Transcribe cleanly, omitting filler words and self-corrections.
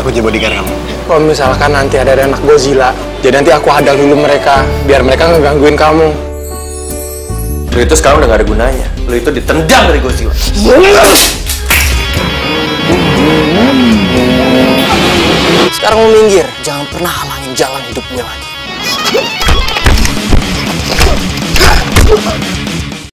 Aku jadi bodyguard kamu. Kalau misalkan nanti ada anak Godzilla, jadi nanti aku hadang dulu mereka, biar mereka ngegangguin kamu. Lu itu sekarang udah gak ada gunanya. Lu itu ditendang dari Godzilla. Sekarang mau minggir, jangan pernah halangin jalan hidup gue lagi.